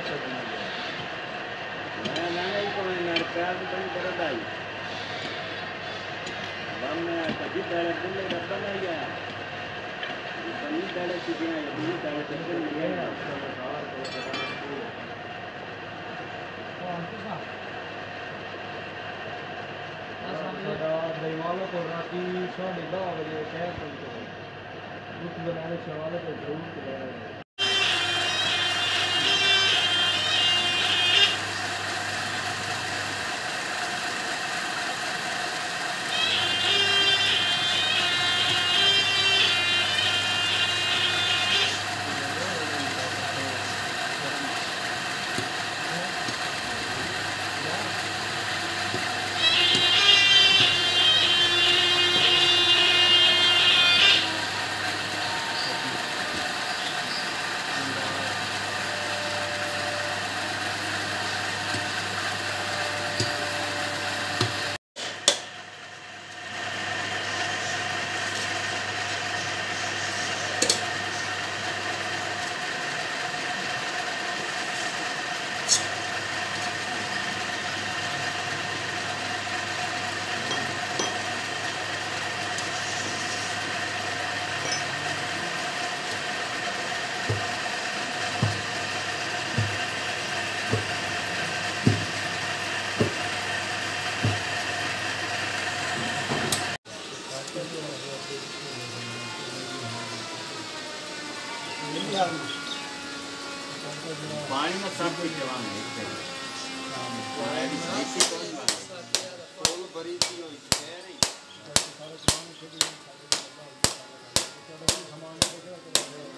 मैं नाने को नर प्यार बन कर दाई बम कभी पहले पुल्ले डब्बा नहीं आया बनी पहले चीजें ये भी पहले चक्कर नहीं है दीवालों को राती 9:30 बजे शहर पहुंचे कुछ बनाने सवालों को जरूर पानी में सब कुछ जवान है फूल भरी थी वो सारे सामान